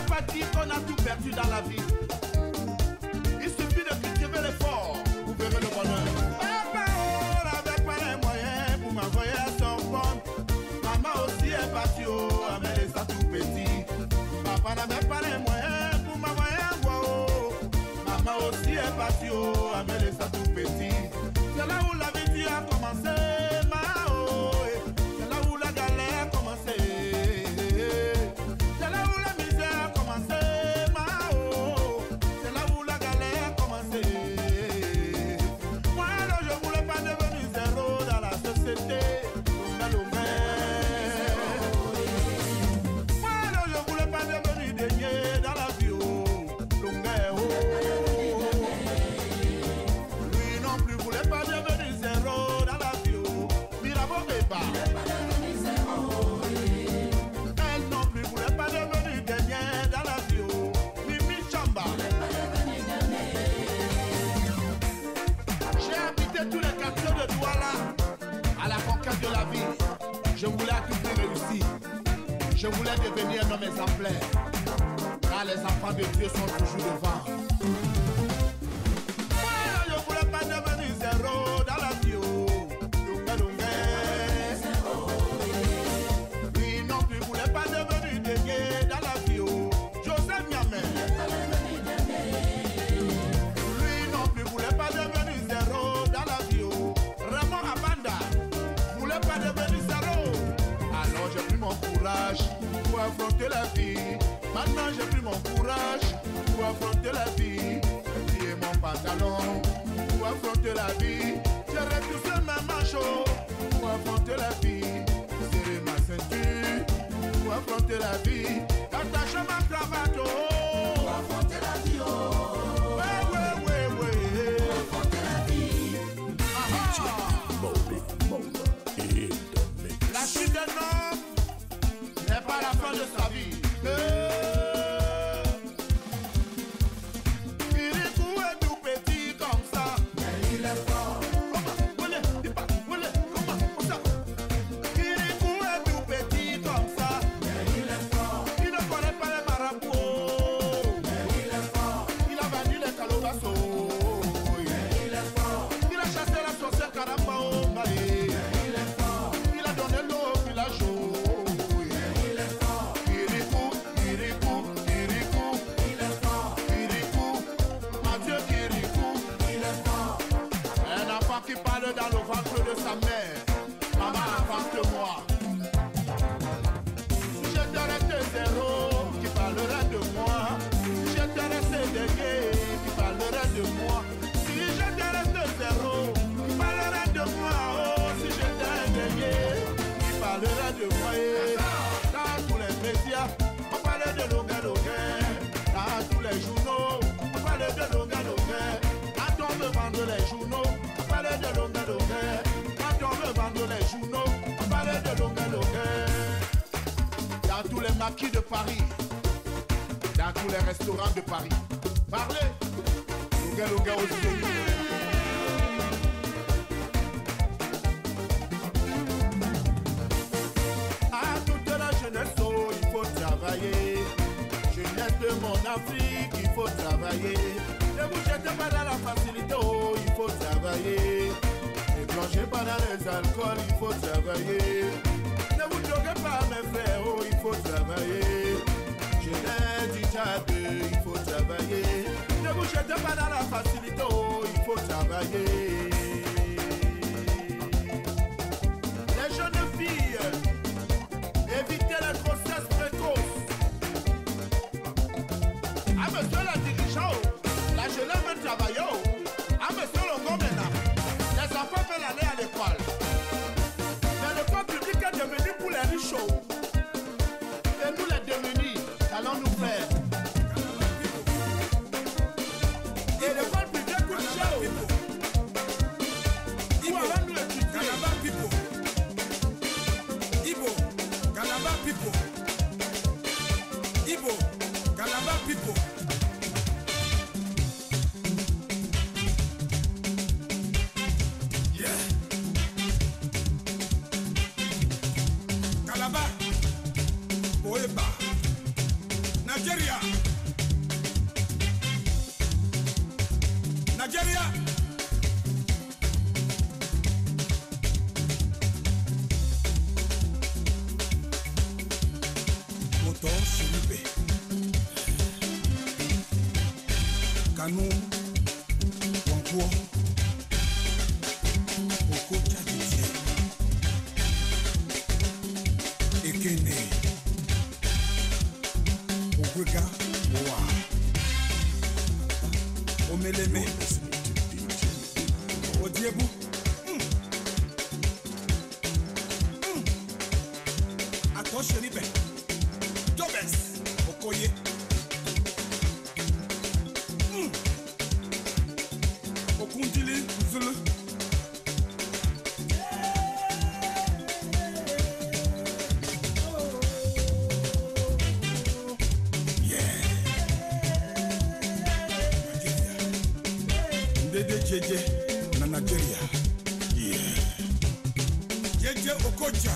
pas dire qu'on a tout perdu dans la vie. Il suffit de cultiver l'effort, vous verrez le bonheur. Papa, oh, n'avait pas les moyens pour m'envoyer à Sorbonne. Maman aussi est partie, oh, avec ça tout petit. Papa n'avait pas les moyens pour m'envoyer à Wao. Maman aussi est partie, oh, avec ça tout petit. C'est là où la vie a commencé, ma oh. C'est là où la galère a commencé. C'est là où la misère a commencé, ma oh. C'est là où la galère a commencé. Moi, alors, je voulais pas devenir zéro dans la société. Moi, alors, je voulais pas devenir dernier dans la vie, oh. Lui non plus voulait pas devenir zéro dans la vie, oh. Mirabeau Beba. Elle non plus voulait pas devenir dernier dans la vie, oh. Mimi Chamba. J'ai habité tous les quartiers de Douala à la conquête de la vie. Je voulais à tout prix réussir. Je voulais devenir un homme exemplaire. Car les enfants de Dieu sont toujours devant. Moi, je voulais pas devenir zéro dans la vie, oh. Lui non plus voulait pas devenir dernier dans la vie, oh. Joseph Niamey. Lui non plus voulait pas devenir zéro dans la vie, oh. Ramon Abanda voulait pas devenir zéro. Alors j'ai pris mon courage pour affronter la vie. Maintenant j'ai pris mon courage pour affronter la vie. J'ai plié mon pantalon pour affronter la vie. J'ai retroussé mes manchots pour affronter la vie. Serré ma ceinture pour affronter la vie. Attaché ma cravate, oh, pour affronter la vie, oh. Ouais, ouais, ouais, ouais. Pour affronter la vie. La chute d'un homme n'est pas la fin de sa vie. Kirikou est tout petit comme ça, mais il est fort. Comment ça? Kirikou est tout petit comme ça, mais il est fort. Il ne connaît pas les marabouts, mais il est fort. Il a vendu les calobasso, mais il est fort. Il a chassé la sorcière Karambao, mais il est fort. Il a donné l'eau au village. Qui parle dans le ventre de sa mère. Maman, invente-moi. Si j'étais resté zéro, qui parlerait de moi? Si j'étais resté dégué, qui parlerait de moi? Si j'étais resté zéro, qui parlerait de moi? Oh, si j'étais dégué, qui parlerait de moi? Et dans tous les médias, on parlait de Longa-Longa. Dans tous les journaux, on parlait de Longa-Longa. Quand on veut vendre les journaux, on parlait de Longa-Longa. Quand on veut vendre les journaux, on parlait de Longa-Longa. Dans tous les maquis de Paris, dans tous les restaurants de Paris, parlez Longa-Longa aussi. À toute la jeunesse, oh, il faut travailler. Jeunesse de mon Afrique, il faut travailler. Ne vous jetez pas dans la facilité, oh, il faut travailler. Ne plongez pas dans les alcools, il faut travailler. Ne vous droguez pas, mes frères, oh, il faut travailler. Jeunesse du Tchad, il faut travailler. Ne vous jetez pas dans la facilité, oh, il faut travailler. Les jeunes filles, évitez les grossesses précoces. Ah, monsieur la dirigeante, la jeunesse veut travailler. Ah, monsieur Longo maintenant, les enfants veulent aller à l'école. Mais l'école publique est devenue pour les riches. Et nous les démunis, qu'allons-nous faire? Et l'école publique coûte cher. Où allons-nous étudier? Ibo, Galaba Pipo. Ibo, Galaba Pipo. Yeah. Galaba. Nigeria. Moto Shiribe. Kanu Wankwo. Oko Chadije. Ekene. Ogwega Owa. Omeleme. Odiebu. Atosheribe. Jobes Okoye. Okundili Zulu. JJ na Nigeria. Yeah. JJ Okocha.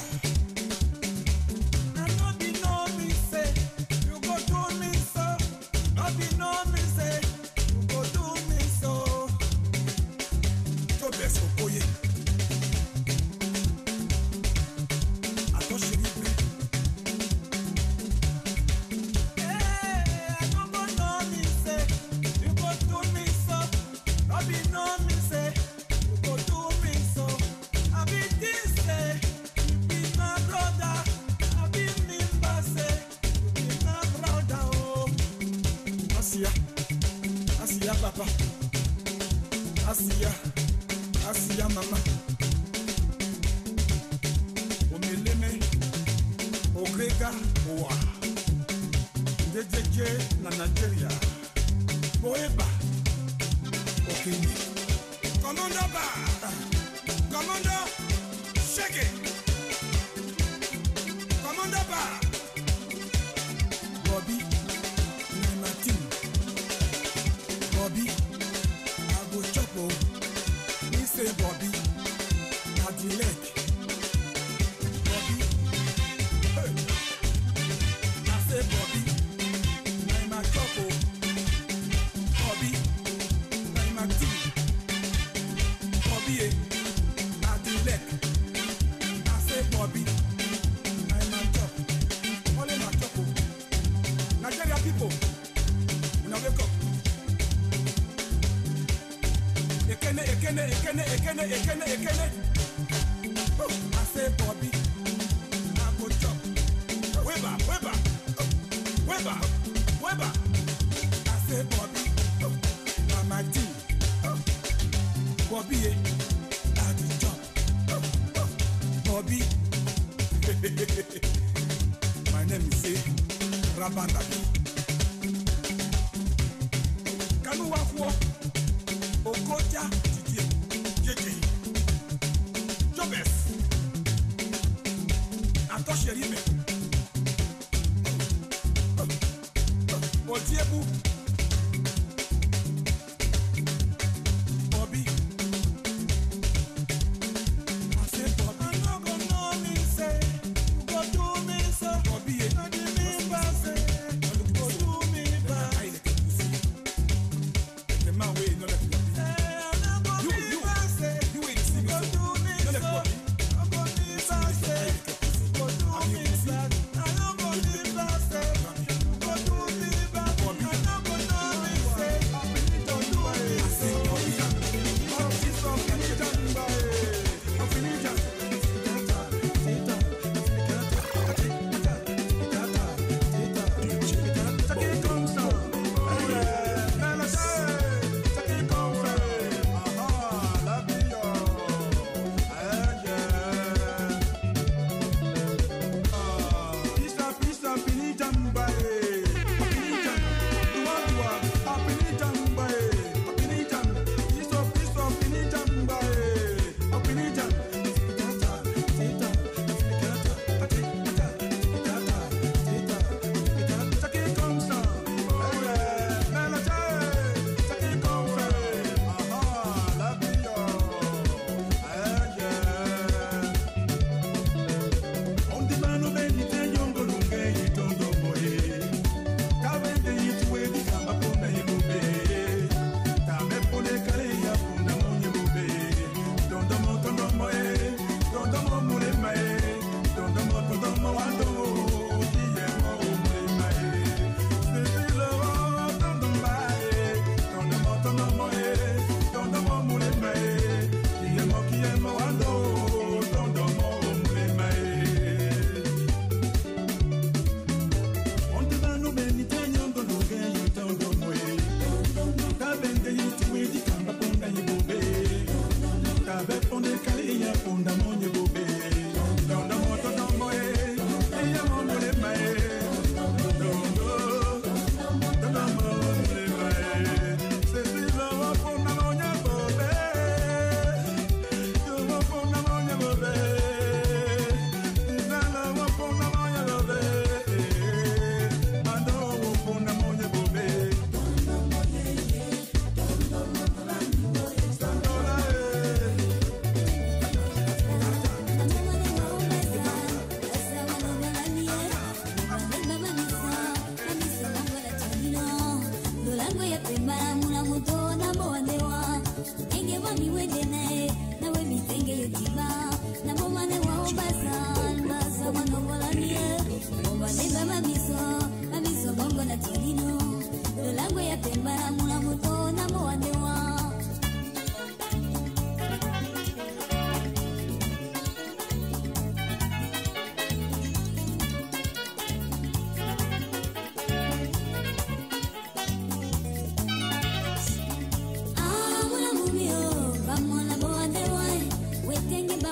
Asia papa, Asia mama. Omeleme, Ogrega, Owa. JJ na Nigeria. Boeba, Okini. Commander Ba, Commander Shake it. Commander Ba, Bobby, Martin. Bobby, I go chop o. Me say Bobby, na the leg. Bobby, hey. I say Bobby, na my chop o. Bobby, na my team. Bobby, na the leg. I say Bobby, na my chop. Only my chop o. Nigeria people, una wake up. Ekene. Oh, I say Bobby, I go chop. Weber. I say Bobby, my team. Bobby, I go chop. Bobby. My name is Rabanabi. Kanu Wakwo. Okocha JJ Jobes Atosheribe Odiebu Bobby I say Bobby I no go know me say you go do me so Bobby no do me bad say you go do me bad the man wey no let me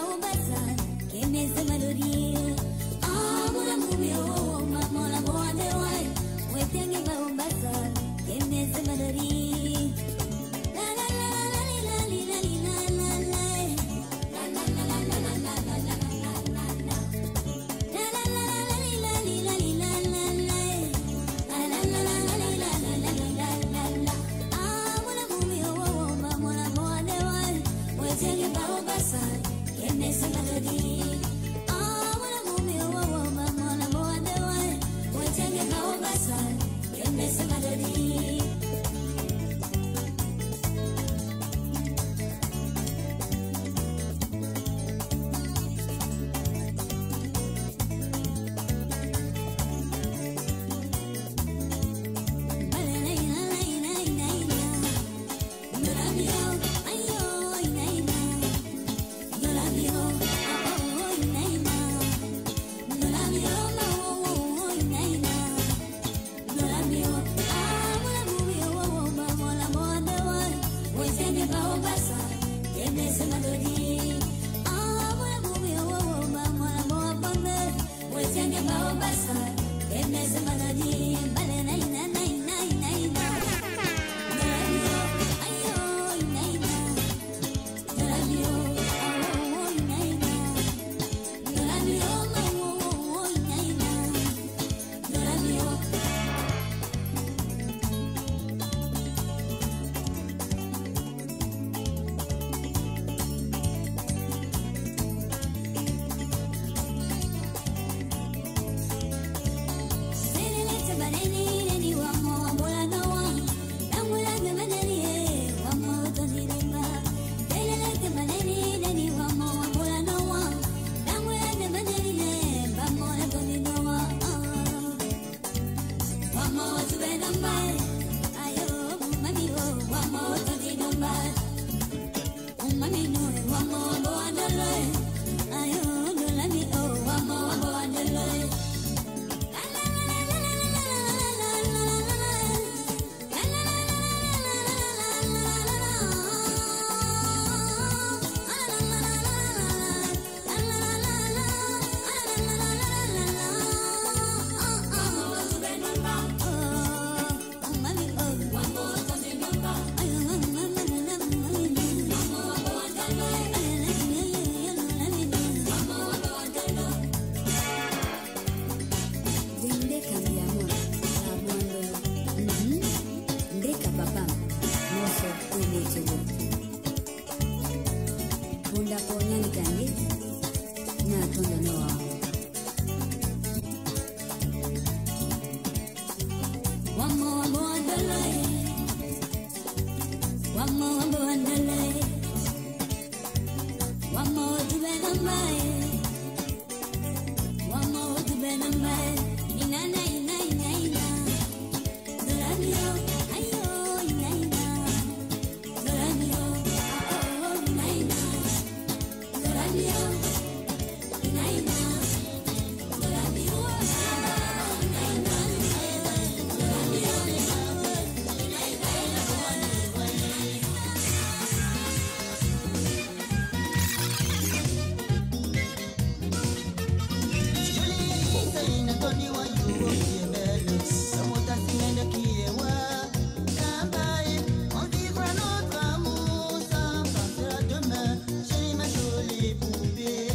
Poupée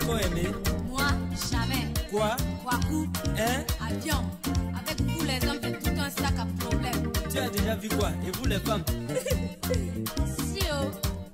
encore aimé? Moi, jamais. Quoi? Kwaku. Hein? Avion. Avec vous les hommes, c'est tout un sac à problème. Tu as déjà vu quoi? Et vous les femmes? Si oh.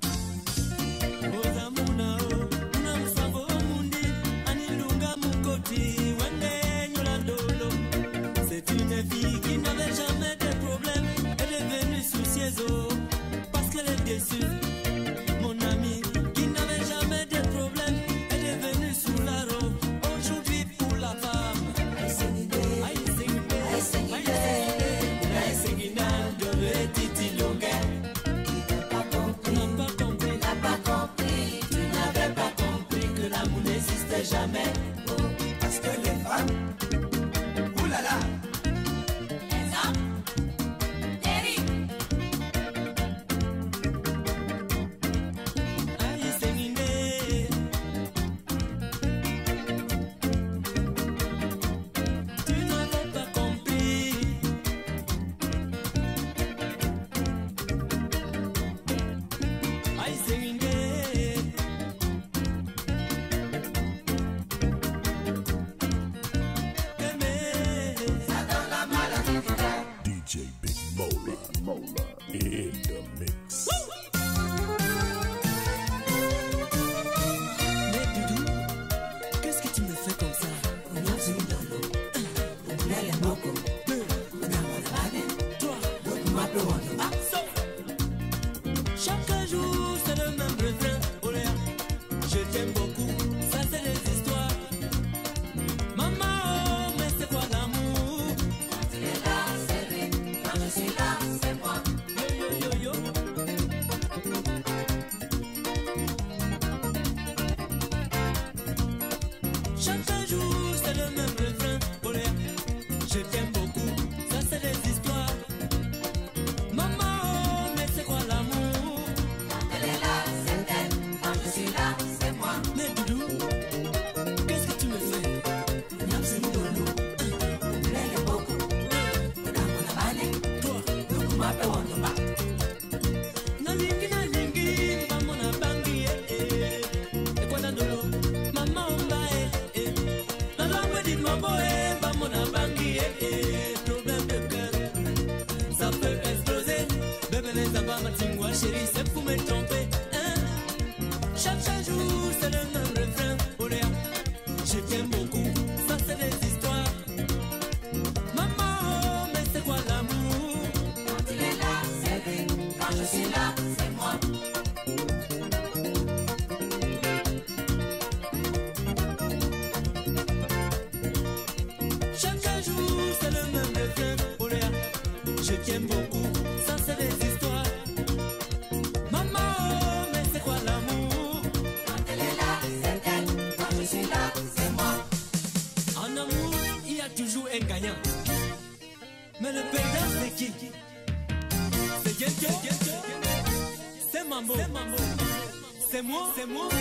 C'est une fille qui n'avait jamais de problème. Elle est venue soucieuse parce qu'elle est déçue. Mon amie qui n'avait jamais de problème, elle est venue sous la robe. Aujourd'hui pour la femme. Aïe Senguina, de Titi Longuet. N'a pas compris, tu n'avais pas compris que l'amour n'existait jamais. Parce que les femmes, oulala. Chérie, c'est pour me tromper, hein? Chaque jour, c'est le même refrain. Oléa, je t'aime beaucoup, ça c'est des histoires. Maman, mais c'est quoi l'amour? Quand il est là, c'est lui. Quand je suis là, c'est moi. Chaque jour, c'est le même refrain. Oléa, je t'aime beaucoup, ça c'est des histoires. Toujours un gagnant. Mais le perdant c'est qui? C'est Genjo. C'est Mambo. C'est moi. C'est moi.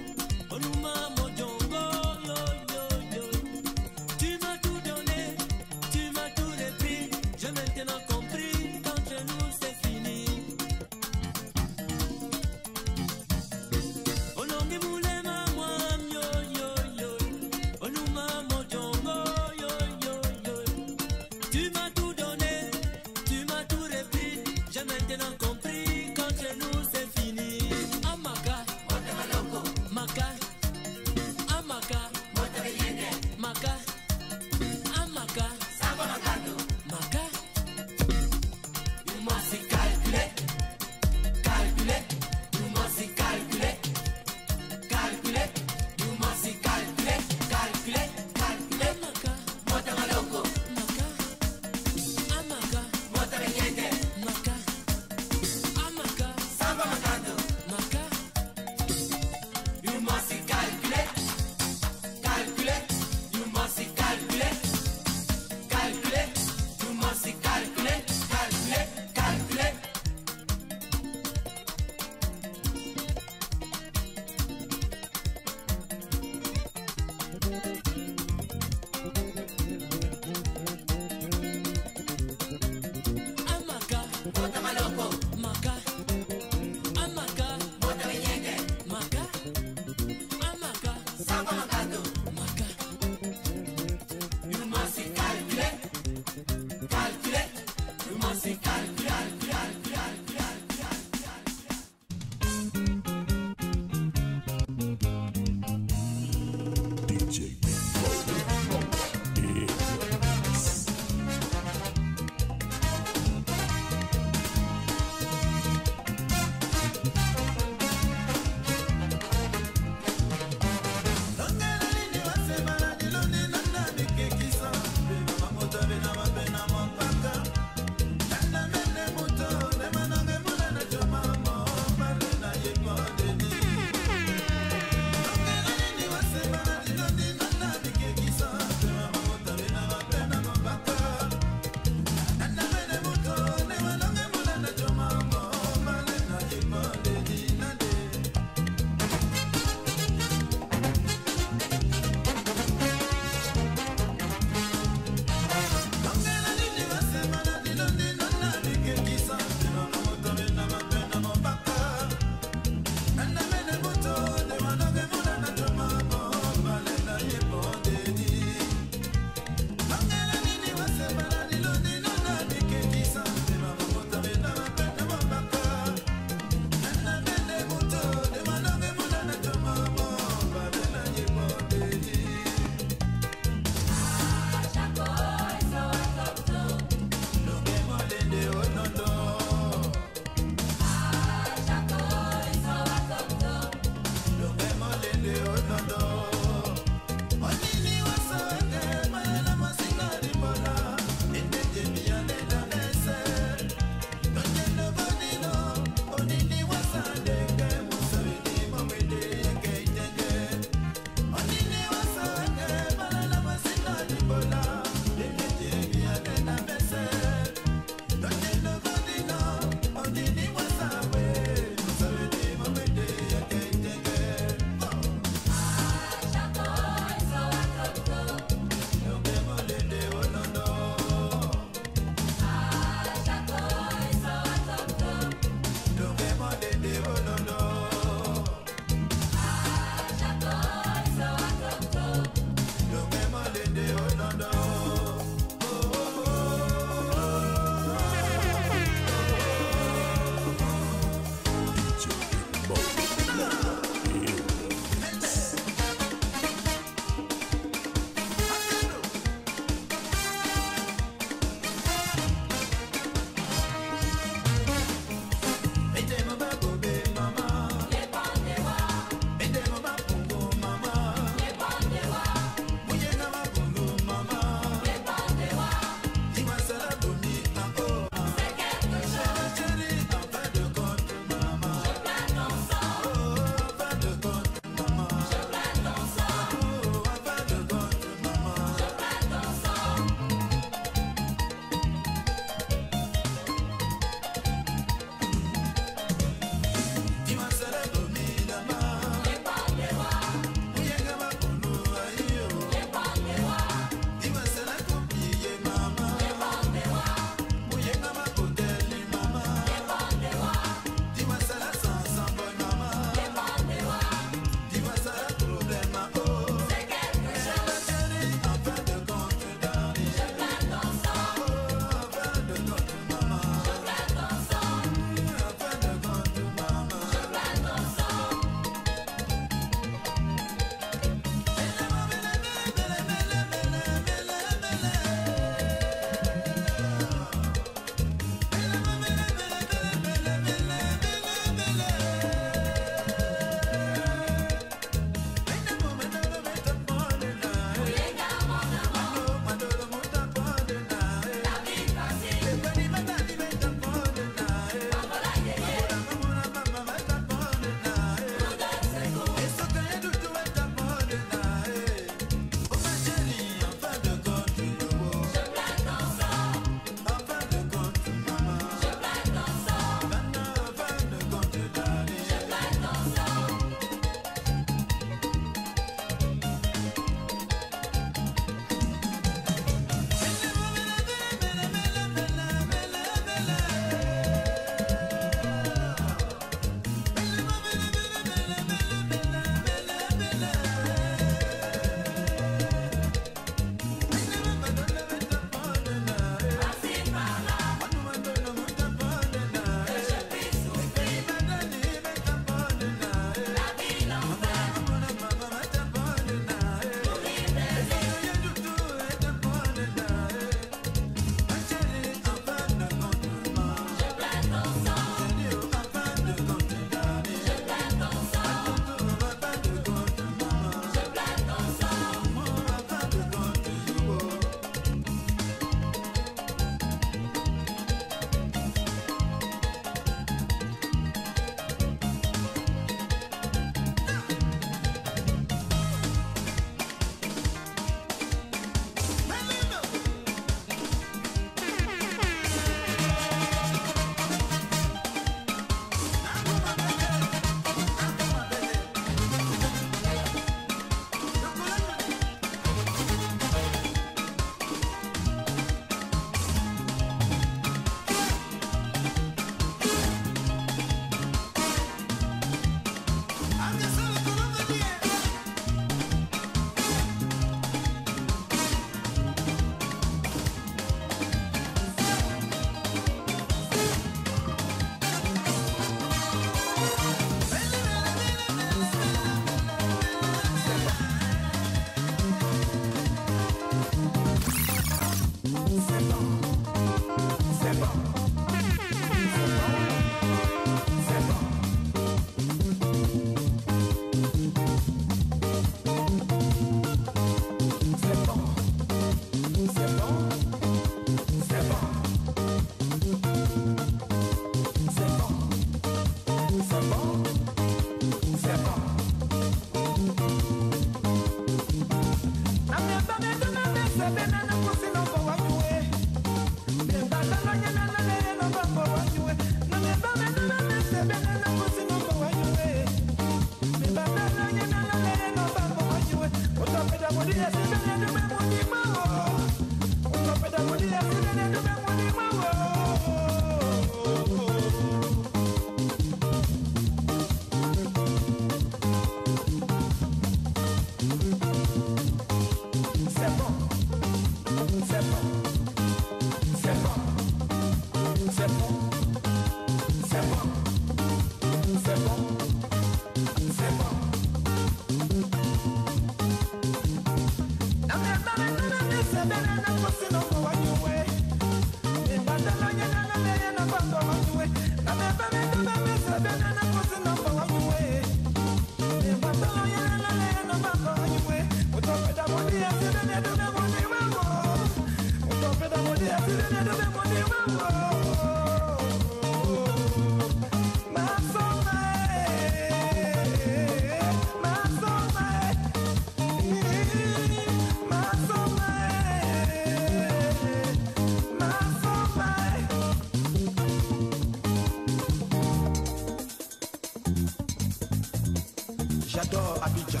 J'adore Abidjan.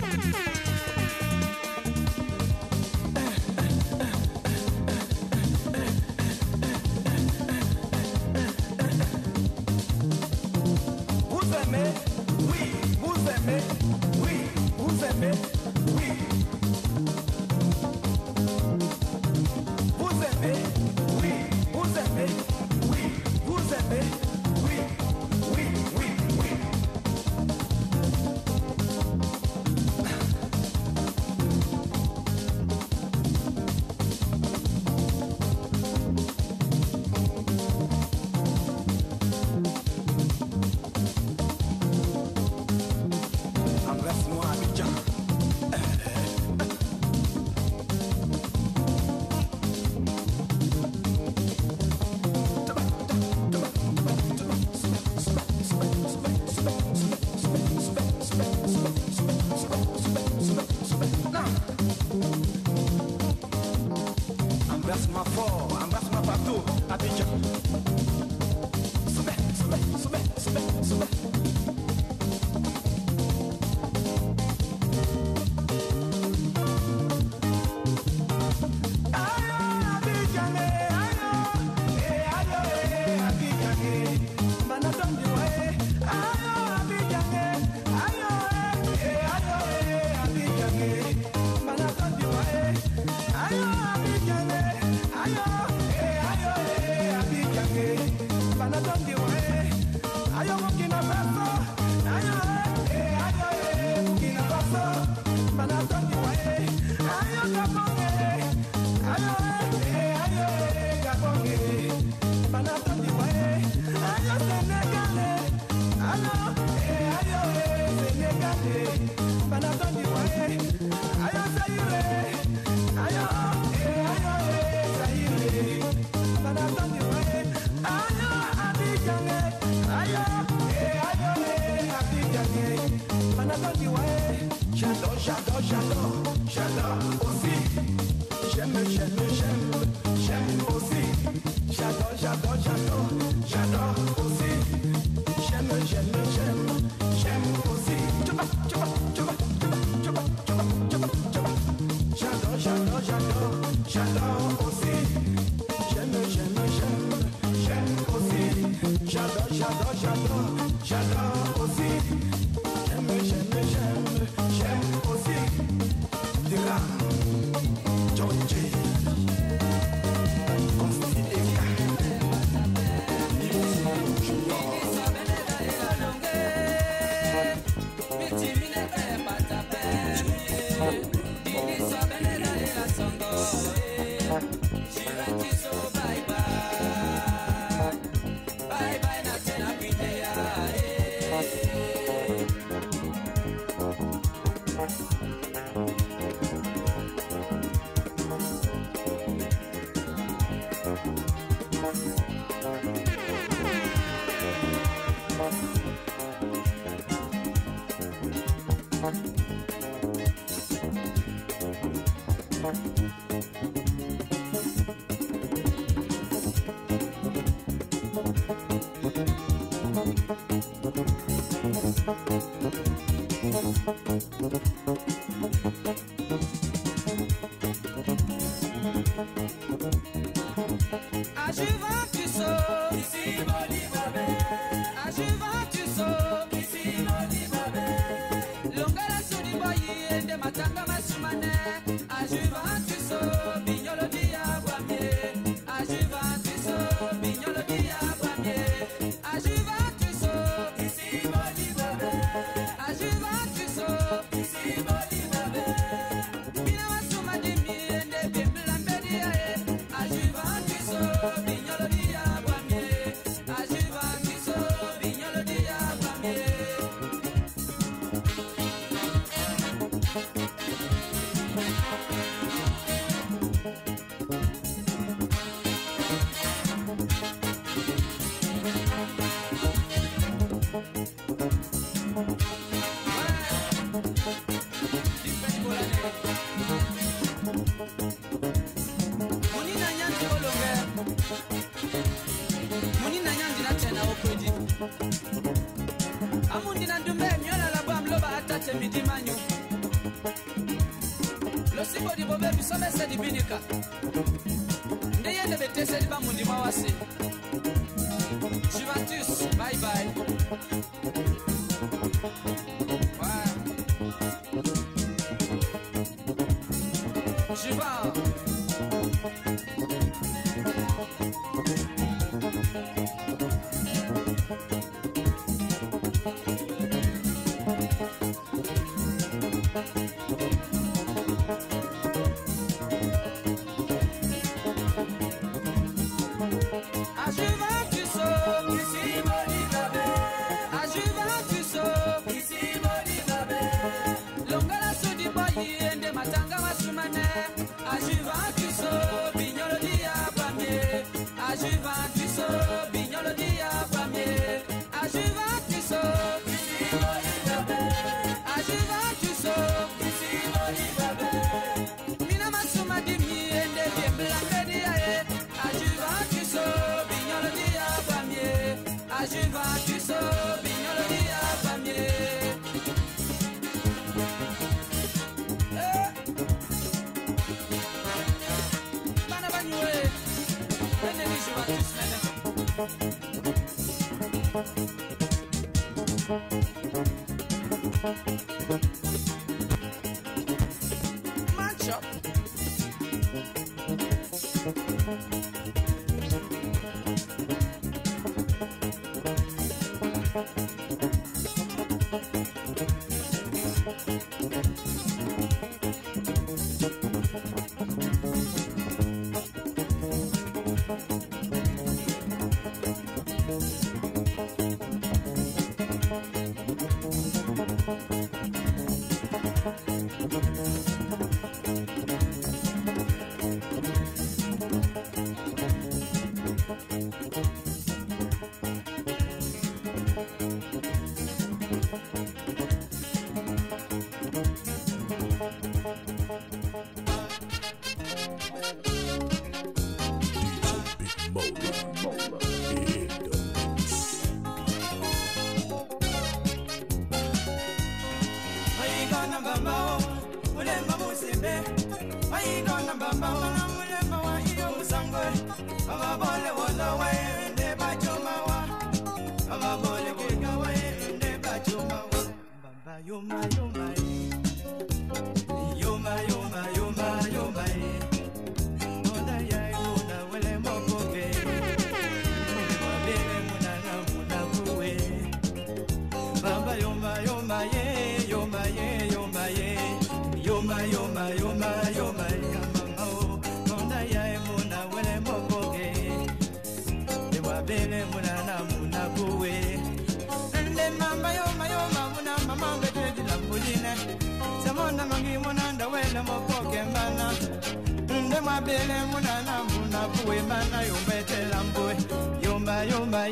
Vous aimez? Oui, vous aimez? Oui, vous aimez? Oui. Vous aimez? Oui, vous aimez? Oui, vous aimez? Oui, oui, oui, oui. Embrasse-moi Abidjan. Embrasse-moi fort, embrasse-moi partout, Abidjan. Soubet, soubet, soubet, soubet, soubet. J'adore, j'adore, j'adore, j'adore aussi. J'aime, j'aime, j'aime, j'aime aussi. J'adore, j'adore, j'adore, j'adore aussi. J'aime, j'aime, j'aime, j'aime aussi. J'adore, j'adore, j'adore, j'adore aussi. J'aime, j'aime, j'aime, j'aime aussi. J'adore, j'adore, j'adore, j'adore aussi. J'aime, j'aime, j'aime, j'aime aussi. Dira, Georgie, Consti Eka, Juventus, bye bye. Juventus.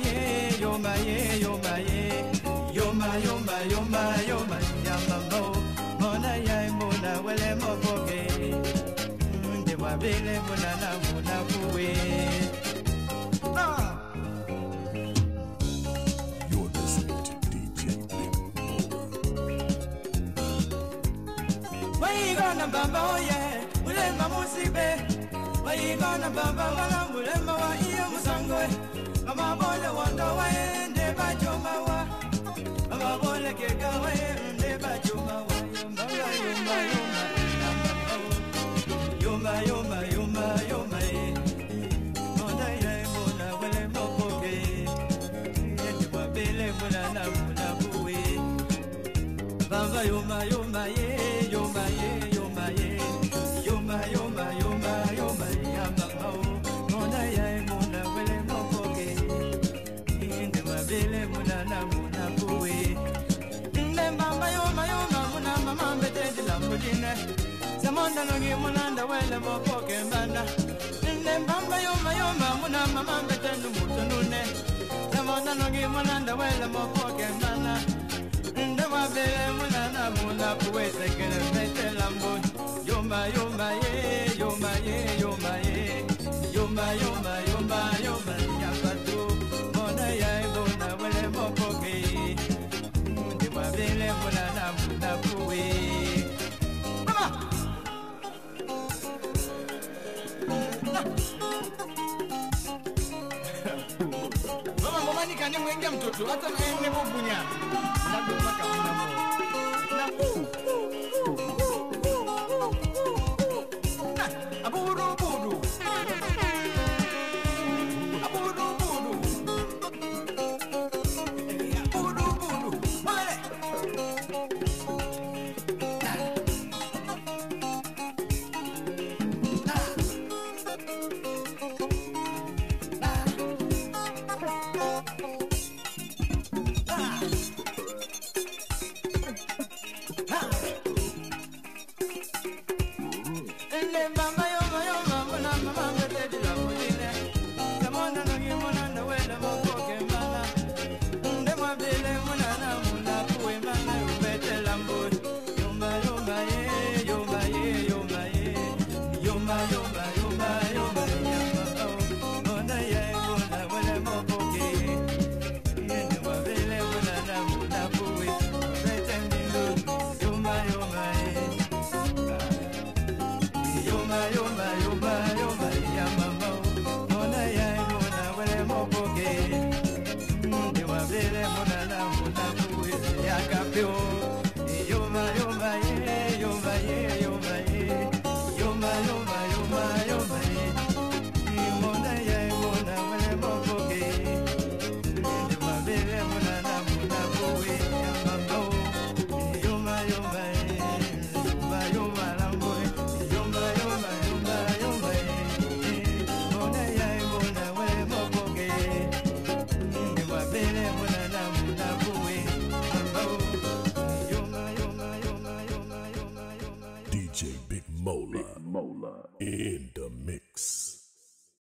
Yoma, yoma, yoma, yoma, yama, oh. mabele munana munabuwe. You're listening to DJ Big Mola. Where you gonna bamba, oh yeah, Mulema musibe. Where you gonna bamba, wala Mulema wa iya musangoe. Mama bole wanda wa ende bajoma wa. Mama bole keka wa ende bajoma wa. Yoma, yoma, yoma, yoma, Mona ya mona wele mokoke. Yende mabele mona na mona buwe. Bamba yoma, yoma, ye, yoma, ye, yoma, ye. Yoma, yoma, yoma, yoma, yama, Mona ya mona wele mokoke. Yende mabele mona na mona buwe. Bamba yoma, yoma, mona mama mbete di lambudine. Zamonda nongi munanda wele mopoke mbanda. Bamba yoma, yoma, mona mama mbete numutunune. Zamonda nongi munanda wele mopoke mbanda. Mabele munana muna puweze kele mete lambo. Yoma, yoma, ye, yoma, ye, yoma, ye. Yoma, yoma, yoma, yoma, yapatu. Mona ya mona wele mopoke. Mabele munana muna puwe. Mama mama ni kani mwenge mtoto hata na ene bobunya. Nado maka mnamo. Na aburu buru. Aburu buru. Aburu buru. Male. Bamba yoma yoma mona mama mbete di la muline. Zamona nongi munanda wele mokoke mbana. Ndema bele munana muna puwe mbana ubete lambo. Yoma yoma ye, yoma ye, yoma ye. Yoma yoma yoma yoma yama oh. Mona ye mona wele mokoke. Ndema bele munana muna puwe ubete mbindo. Yoma yoma ye. Yoma, yoma, yoma, yoma, yama, mona ya mona wele mokoke. Yoma bele mona na mona kuwe ya kapyo. Yoma, yoma, ye, yoma, ye, yoma, ye. Yoma, yoma, yoma, yoma, ye. Mona ya mona wele mokoke. Yoma bele mona na mona kuwe ya mama. Yoma, yoma, ye, yoma, yoma, lambo. Yoma, yoma, yoma, yoma, mona ya mona wele mokoke. Yoma bele mona na mona kuwe mama. Yoma, yoma, yoma, yoma, yoma, yoma. DJ Big Mola. In